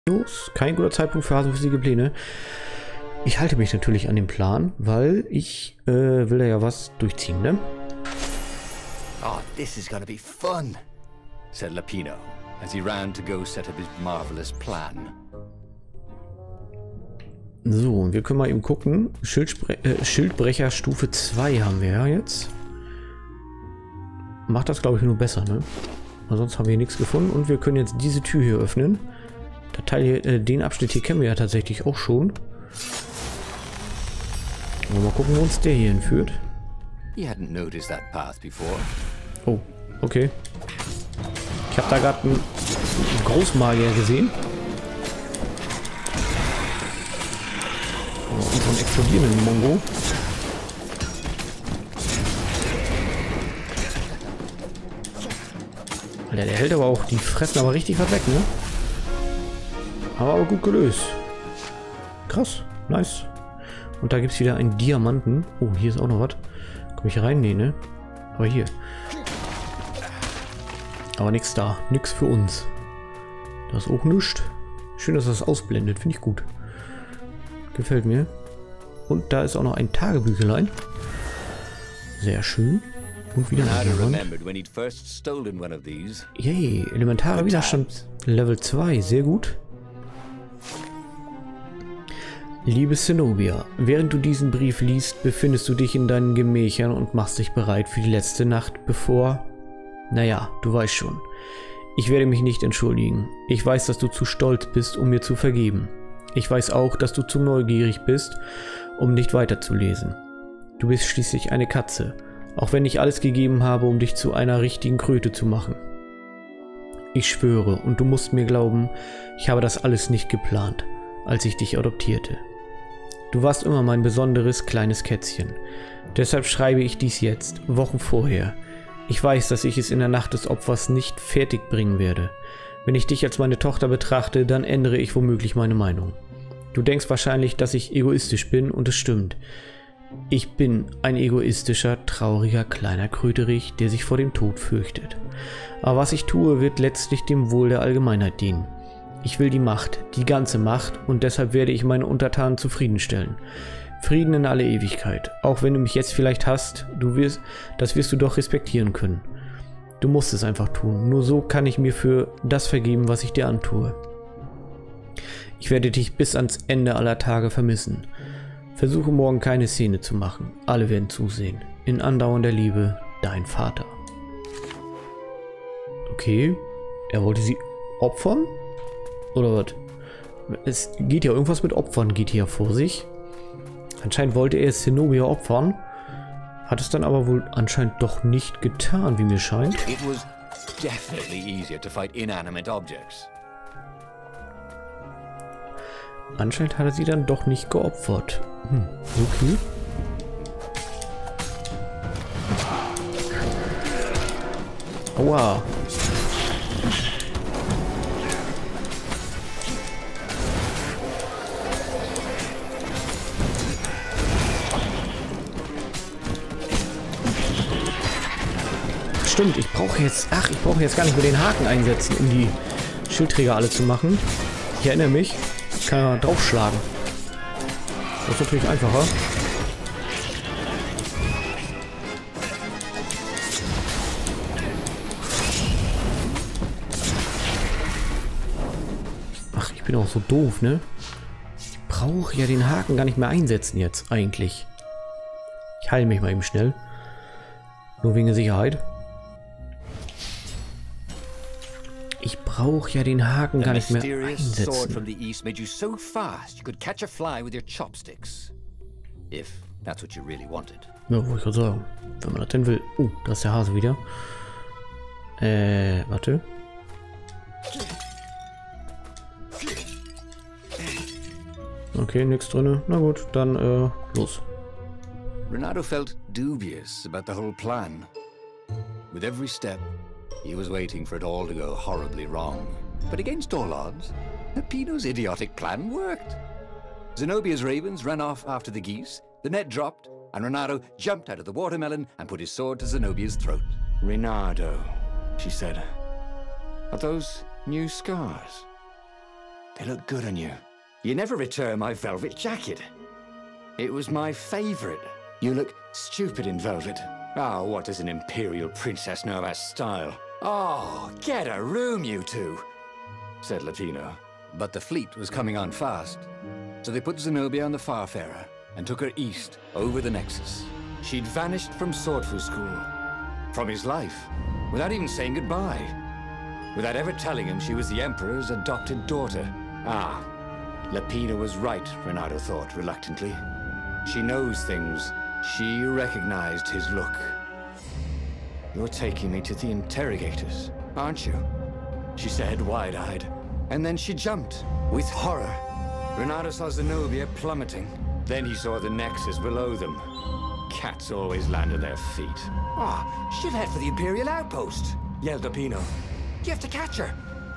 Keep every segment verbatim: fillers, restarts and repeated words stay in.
Kein guter Zeitpunkt für haseflüssige Pläne. Ich halte mich natürlich an den Plan, weil ich äh, will da ja was durchziehen, ne? Oh, this is gonna be fun, said Lapino, as he ran to go set up his marvelous plan. So, und wir können mal eben gucken. Schildspre äh, Schildbrecher Stufe zwei haben wir ja jetzt. Macht das, glaube ich, nur besser, ne? Aber sonst haben wir hier nichts gefunden. Und wir können jetzt diese Tür hier öffnen. Der Teil hier, äh, den Abschnitt hier kennen wir ja tatsächlich auch schon. Und mal gucken, wo uns der hier hinführt. Oh, okay. Ich habe da gerade einen Großmagier gesehen. Oh, und so einen explodierenden Mongo. Alter, der hält aber auch, die fressen aber richtig was weg, ne? Aber, aber gut gelöst. Krass, nice. Und da gibt es wieder einen Diamanten. Oh, hier ist auch noch was. Komme ich rein? Nee, ne? Aber hier. Aber nichts da. Nichts für uns. Das ist auch nichts. Schön, dass das ausblendet. Finde ich gut. Gefällt mir. Und da ist auch noch ein Tagebüchlein. Sehr schön. Und wieder ein Diamant. Yay, elementarer Widerstand Level zwei. Sehr gut. Liebe Zenobia, während du diesen Brief liest, befindest du dich in deinen Gemächern und machst dich bereit für die letzte Nacht, bevor... Naja, du weißt schon. Ich werde mich nicht entschuldigen. Ich weiß, dass du zu stolz bist, um mir zu vergeben. Ich weiß auch, dass du zu neugierig bist, um nicht weiterzulesen. Du bist schließlich eine Katze, auch wenn ich alles gegeben habe, um dich zu einer richtigen Kröte zu machen. Ich schwöre, und du musst mir glauben, ich habe das alles nicht geplant, als ich dich adoptierte. Du warst immer mein besonderes kleines Kätzchen. Deshalb schreibe ich dies jetzt, Wochen vorher. Ich weiß, dass ich es in der Nacht des Opfers nicht fertig bringen werde. Wenn ich dich als meine Tochter betrachte, dann ändere ich womöglich meine Meinung. Du denkst wahrscheinlich, dass ich egoistisch bin, und es stimmt. Ich bin ein egoistischer, trauriger, kleiner Kröterich, der sich vor dem Tod fürchtet. Aber was ich tue, wird letztlich dem Wohl der Allgemeinheit dienen. Ich will die Macht, die ganze Macht, und deshalb werde ich meine Untertanen zufriedenstellen. Frieden in alle Ewigkeit. Auch wenn du mich jetzt vielleicht hasst, du wirst, das wirst du doch respektieren können. Du musst es einfach tun. Nur so kann ich mir für das vergeben, was ich dir antue. Ich werde dich bis ans Ende aller Tage vermissen. Versuche morgen keine Szene zu machen. Alle werden zusehen. In andauernder Liebe, dein Vater. Okay. Er wollte sie opfern? Oder was? Es geht ja irgendwas mit Opfern, geht hier vor sich. Anscheinend wollte er Zenobia opfern. Hat es dann aber wohl anscheinend doch nicht getan, wie mir scheint. It was definitely easier to fight inanimate objects. Anscheinend hat er sie dann doch nicht geopfert. Hm, okay. Aua. Stimmt, ich brauche jetzt... Ach, ich brauche jetzt gar nicht mehr den Haken einsetzen, um die Schildträger alle zu machen. Ich erinnere mich. Ich kann ja draufschlagen. Das ist natürlich einfacher. Ach, ich bin auch so doof, ne? Ich brauche ja den Haken gar nicht mehr einsetzen jetzt, eigentlich. Ich heile mich mal eben schnell. Nur wegen der Sicherheit. Ich brauche ja den Haken gar nicht mehr einsetzen. Ja, wollte ich gerade sagen. Wenn man das denn will. Oh, da ist der Hase wieder. Äh, warte. Okay, nichts drin. Na gut, dann, äh, los. Renato felt dubious about the whole plan. With every step, he was waiting for it all to go horribly wrong. But against all odds, Peppino's idiotic plan worked. Zenobia's ravens ran off after the geese, the net dropped, and Renato jumped out of the watermelon and put his sword to Zenobia's throat. Renato, she said. Are those new scars? They look good on you. You never return my velvet jacket. It was my favorite. You look stupid in velvet. Oh, what does an imperial princess know about style? Oh, get a room, you two, said Lapino. But the fleet was coming on fast, so they put Zenobia on the Farfarer and took her east, over the Nexus. She'd vanished from Swordfu School, from his life, without even saying goodbye. Without ever telling him she was the Emperor's adopted daughter. Ah, Lapino was right, Renato thought reluctantly. She knows things. She recognized his look. You're taking me to the interrogators, aren't you? She said, wide-eyed. And then she jumped, with horror. Renato saw Zenobia plummeting. Then he saw the Nexus below them. Cats always land on their feet. Ah, oh, she'll head for the Imperial outpost, yelled Lapino. You have to catch her.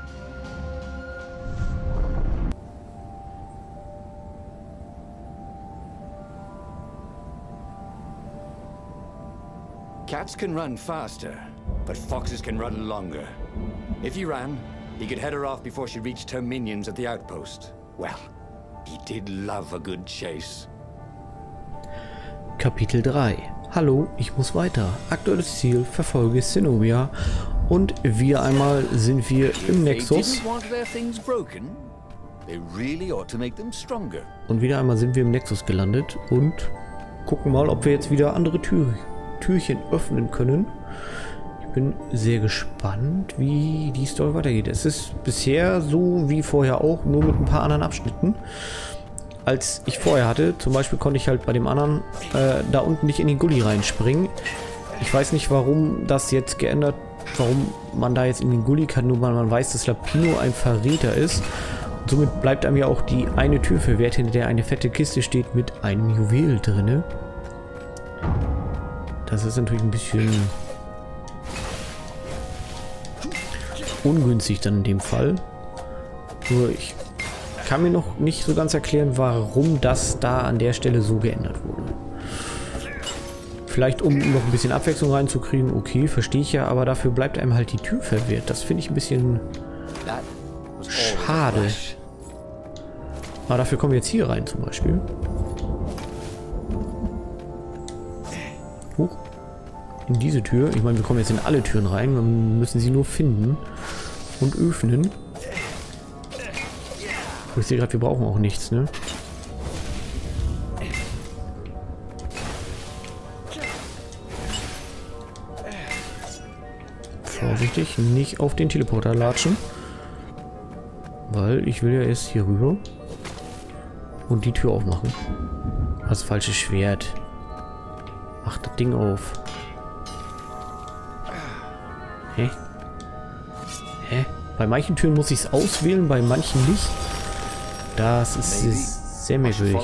Cats can run faster, but foxes can run longer. If he ran, he could head her off before she reached her minions at the outpost. Well, he did love a good chase. Kapitel drei. Hallo, ich muss weiter. Aktuelles Ziel, verfolge Zenobia. Und wieder einmal sind wir im Nexus. Und wieder einmal sind wir im Nexus gelandet und gucken mal, ob wir jetzt wieder andere Tür Türchen öffnen können. Ich bin sehr gespannt, wie die Story weitergeht. Es ist bisher so wie vorher auch, nur mit ein paar anderen Abschnitten, als ich vorher hatte. Zum Beispiel konnte ich halt bei dem anderen äh, da unten nicht in den Gully reinspringen. Ich weiß nicht, warum das jetzt geändert, warum man da jetzt in den Gully kann, nur weil man weiß, dass Lapino ein Verräter ist. Und somit bleibt einem ja auch die eine Tür verwehrt, hinter der eine fette Kiste steht mit einem Juwel drinne. Das ist natürlich ein bisschen ungünstig dann in dem Fall. Nur ich kann mir noch nicht so ganz erklären, warum das da an der Stelle so geändert wurde. Vielleicht um noch ein bisschen Abwechslung reinzukriegen, okay, verstehe ich ja, aber dafür bleibt einem halt die Tür verwirrt. Das finde ich ein bisschen schade. Aber dafür kommen wir jetzt hier rein zum Beispiel. Huch. In diese Tür. Ich meine, wir kommen jetzt in alle Türen rein. Wir müssen sie nur finden und öffnen. Ich sehe gerade, wir brauchen auch nichts, ne? Vorsichtig, nicht auf den Teleporter latschen. Weil ich will ja erst hier rüber und die Tür aufmachen. Das falsche Schwert. Mach das Ding auf. Hä? Hä? Bei manchen Türen muss ich es auswählen, bei manchen nicht. Das ist, ist sehr merkwürdig.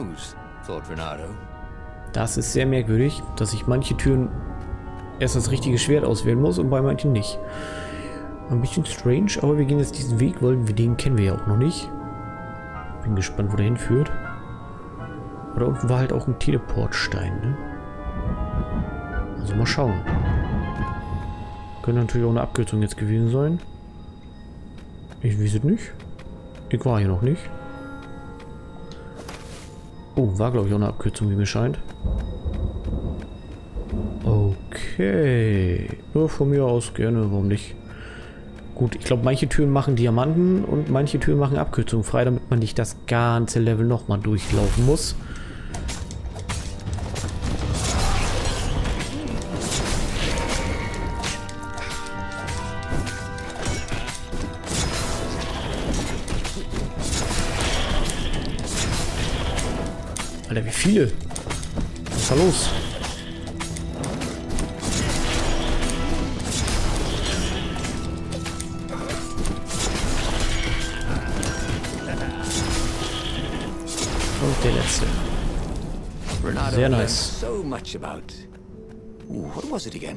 Das ist sehr merkwürdig, dass ich manche Türen erst das richtige Schwert auswählen muss und bei manchen nicht. Ein bisschen strange, aber wir gehen jetzt diesen Weg, weil wir den kennen wir ja auch noch nicht. Bin gespannt, wo der hinführt. Aber da unten war halt auch ein Teleportstein, ne? Also mal schauen. Könnte natürlich auch eine Abkürzung jetzt gewesen sein. Ich weiß es nicht. Ich war hier noch nicht. Oh, war glaube ich auch eine Abkürzung, wie mir scheint. Okay. Nur von mir aus gerne, warum nicht? Gut, ich glaube, manche Türen machen Diamanten und manche Türen machen Abkürzungen frei, damit man nicht das ganze Level nochmal durchlaufen muss. Alter, wie viele? Was ist da los? Und der letzte. Sehr nice. So much about. Ooh, what was it again?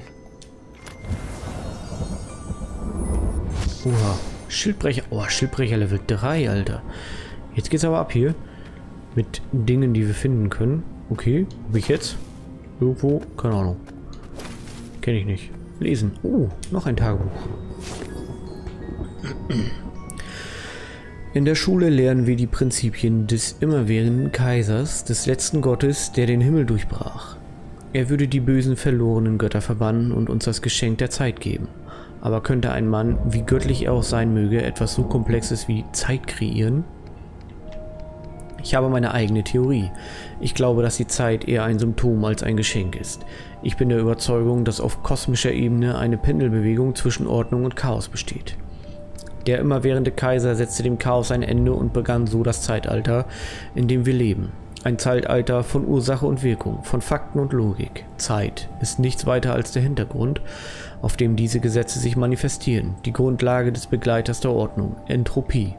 Oha. Schildbrecher. Oh, Schildbrecher Level drei, Alter. Jetzt geht's aber ab hier. Mit Dingen, die wir finden können. Okay, habe ich jetzt? Irgendwo? Keine Ahnung. Kenne ich nicht. Lesen. Oh, noch ein Tagebuch. In der Schule lernen wir die Prinzipien des immerwährenden Kaisers, des letzten Gottes, der den Himmel durchbrach. Er würde die bösen verlorenen Götter verbannen und uns das Geschenk der Zeit geben. Aber könnte ein Mann, wie göttlich er auch sein möge, etwas so Komplexes wie Zeit kreieren? Ich habe meine eigene Theorie. Ich glaube, dass die Zeit eher ein Symptom als ein Geschenk ist. Ich bin der Überzeugung, dass auf kosmischer Ebene eine Pendelbewegung zwischen Ordnung und Chaos besteht. Der immerwährende Kaiser setzte dem Chaos ein Ende und begann so das Zeitalter, in dem wir leben. Ein Zeitalter von Ursache und Wirkung, von Fakten und Logik. Zeit ist nichts weiter als der Hintergrund, auf dem diese Gesetze sich manifestieren, die Grundlage des Begleiters der Ordnung, Entropie.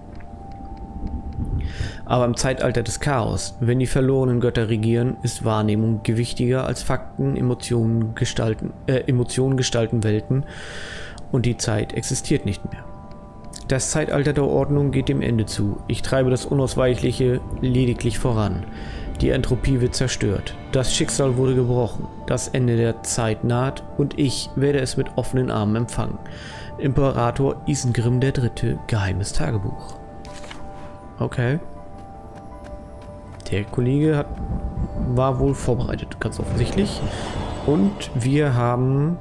Aber im Zeitalter des Chaos, wenn die verlorenen Götter regieren, ist Wahrnehmung gewichtiger als Fakten, Emotionen gestalten, äh, Emotionen gestalten Welten und die Zeit existiert nicht mehr. Das Zeitalter der Ordnung geht dem Ende zu. Ich treibe das Unausweichliche lediglich voran. Die Entropie wird zerstört. Das Schicksal wurde gebrochen. Das Ende der Zeit naht und ich werde es mit offenen Armen empfangen. Imperator Isengrim der Dritte, Geheimes Tagebuch. Okay. Der Kollege hat, war wohl vorbereitet, ganz offensichtlich. Und wir haben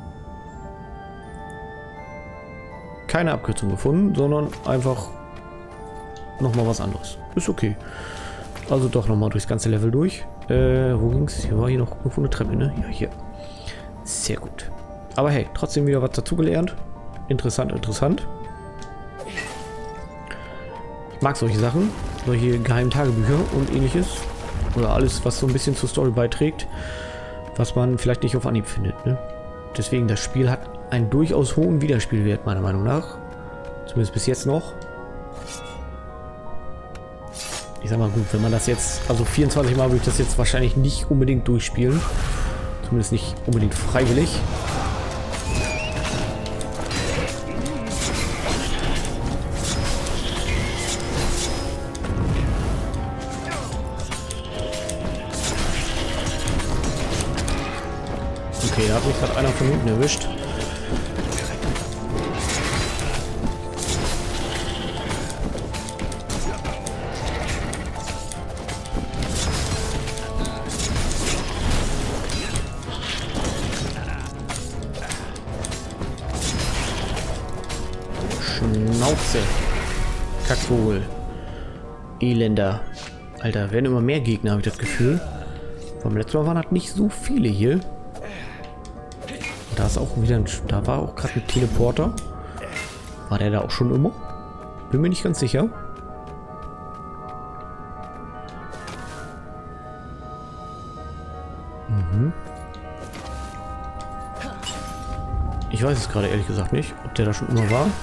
keine Abkürzung gefunden, sondern einfach nochmal was anderes. Ist okay. Also doch nochmal durchs ganze Level durch. Äh, wo ging's? Hier war hier noch irgendwo eine Treppe, ne? Ja, hier. Sehr gut. Aber hey, trotzdem wieder was dazugelernt. Interessant, interessant. Ich mag solche Sachen. Solche geheimen Tagebücher und ähnliches. Oder alles, was so ein bisschen zur Story beiträgt. Was man vielleicht nicht auf Anhieb findet, ne? Deswegen, das Spiel hat einen durchaus hohen Wiederspielwert, meiner Meinung nach. Zumindest bis jetzt noch. Ich sag mal gut, wenn man das jetzt, also vierundzwanzig Mal würde ich das jetzt wahrscheinlich nicht unbedingt durchspielen. Zumindest nicht unbedingt freiwillig. Okay, da hat mich gerade einer von hinten erwischt. Schnauze. Kackvogel. Elender. Alter, werden immer mehr Gegner, habe ich das Gefühl. Vom letzten Mal waren halt nicht so viele hier. Da ist auch wieder ein, da war auch gerade ein Teleporter. War der da auch schon immer? Bin mir nicht ganz sicher. Mhm. Ich weiß es gerade ehrlich gesagt nicht, ob der da schon immer war.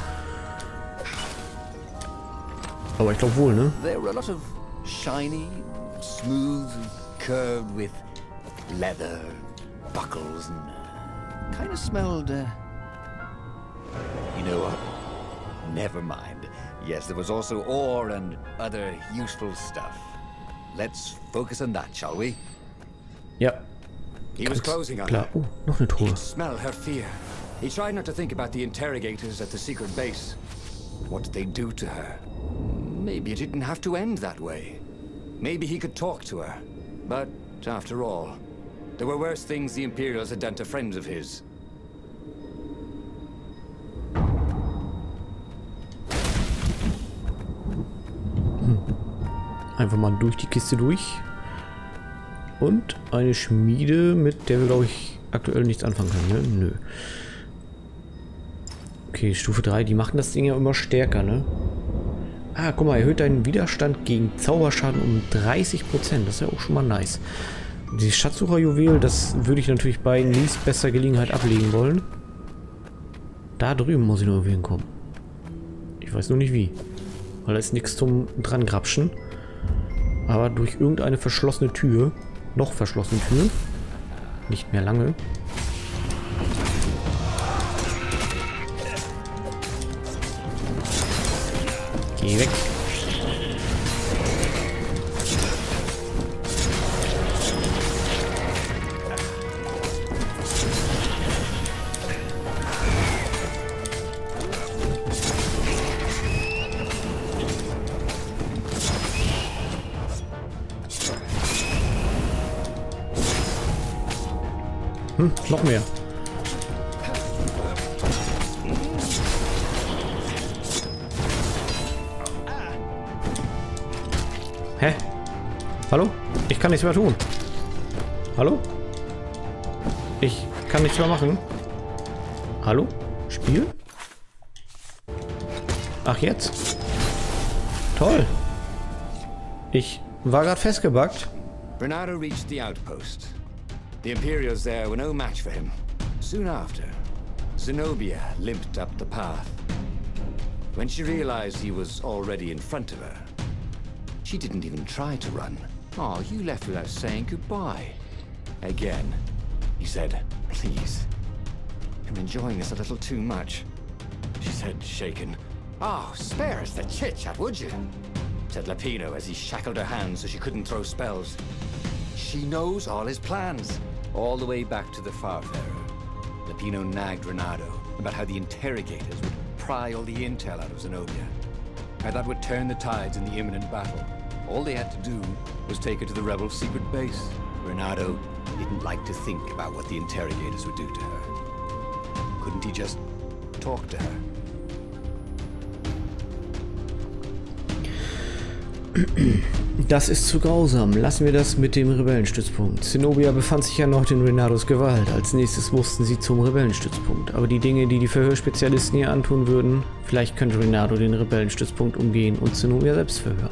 Aber ich glaube wohl, ne? They were a lot of shiny, smooth, curved with leather, buckles and kind of smelled, uh, you know what? Never mind. Yes, there was also ore and other useful stuff. Let's focus on that, shall we? Ja. He was closing on Klar. her. Oh, noch eine He Truhe. could smell her fear. He tried not to think about the interrogators at the secret base. What did they do to her? Maybe it didn't have to end that way. Maybe he could talk to her. But after all, there were worse things the Imperials had done to friends of his. Einfach mal durch die Kiste durch. Und eine Schmiede, mit der wir, glaube ich, aktuell nichts anfangen können, ne? Nö. Okay, Stufe drei, die machen das Ding ja immer stärker, ne? Ah, guck mal, erhöht deinen Widerstand gegen Zauberschaden um dreißig Prozent. Das ist ja auch schon mal nice. Dieses Schatzsucherjuwel, das würde ich natürlich bei nächstbester Gelegenheit ablegen wollen. Da drüben muss ich nur irgendwie hinkommen. Ich weiß nur nicht wie. Weil da ist nichts zum dran grapschen. Aber durch irgendeine verschlossene Tür, noch verschlossene Tür, nicht mehr lange. Geh weg. Hm, noch mehr. Hä? Hallo? Ich kann nichts mehr tun. Hallo? Ich kann nichts mehr machen. Hallo? Spiel? Ach, jetzt? Toll. Ich war gerade festgebackt. Renato reached the outpost. The Imperials there were no match for him. Soon after, Zenobia limped up the path. When she realized he was already in front of her, she didn't even try to run. Oh, you left without saying goodbye. Again, he said, please. I'm enjoying this a little too much. She said, shaken. Oh, spare us the chit-chat, would you? Said Lapino as he shackled her hands so she couldn't throw spells. She knows all his plans. All the way back to the Farfarer, Lapino nagged Renato about how the interrogators would pry all the intel out of Zenobia. How that would turn the tides in the imminent battle. All they had to do was take her to the rebels' secret base. Renato didn't like to think about what the interrogators would do to her. Couldn't he just talk to her? Das ist zu grausam. Lassen wir das mit dem Rebellenstützpunkt. Zenobia befand sich ja noch in Renatos Gewalt. Als nächstes mussten sie zum Rebellenstützpunkt. Aber die Dinge, die die Verhörspezialisten ihr antun würden, vielleicht könnte Renato den Rebellenstützpunkt umgehen und Zenobia selbst verhören.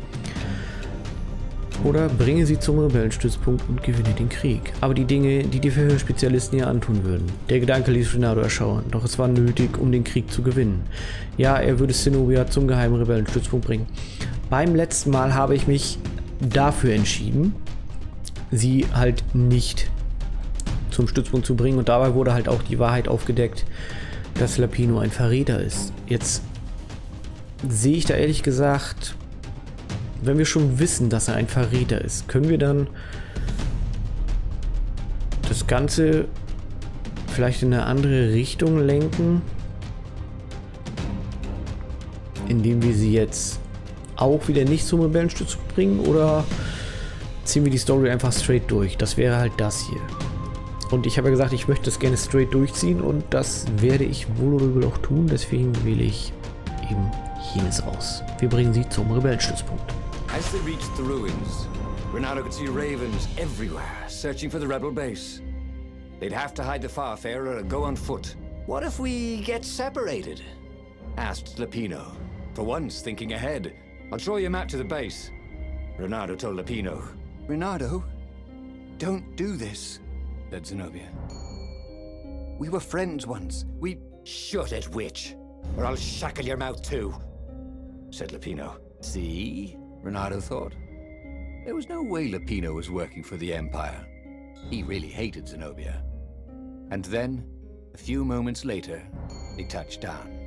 Oder bringe sie zum Rebellenstützpunkt und gewinne den Krieg. Aber die Dinge, die die Verhörspezialisten ihr antun würden. Der Gedanke ließ Renato erschauern, doch es war nötig, um den Krieg zu gewinnen. Ja, er würde Zenobia zum geheimen Rebellenstützpunkt bringen. Beim letzten Mal habe ich mich dafür entschieden, sie halt nicht zum Stützpunkt zu bringen. Und dabei wurde halt auch die Wahrheit aufgedeckt, dass Lapino ein Verräter ist. Jetzt sehe ich da ehrlich gesagt, wenn wir schon wissen, dass er ein Verräter ist, können wir dann das Ganze vielleicht in eine andere Richtung lenken, indem wir sie jetzt auch wieder nicht zum Rebellenstützpunkt bringen, oder ziehen wir die Story einfach straight durch? Das wäre halt das hier. Und ich habe ja gesagt, ich möchte das gerne straight durchziehen, und das werde ich wohl oder übel auch tun, deswegen wähle ich eben jenes aus. Wir bringen sie zum Rebellenstützpunkt. As they reached the ruins, Renato could see ravens everywhere, searching for the rebel base. They'd have to hide the Farfarer or go on foot. What if we get separated? Asked Lapino, for once thinking ahead. I'll draw you a map to the base. Renato told Lapino. Renato, don't do this, said Zenobia. We were friends once. We... Shut it, witch, or I'll shackle your mouth too, said Lapino. See? Renato thought. There was no way Lapino was working for the Empire. He really hated Zenobia. And then, a few moments later, they touched down.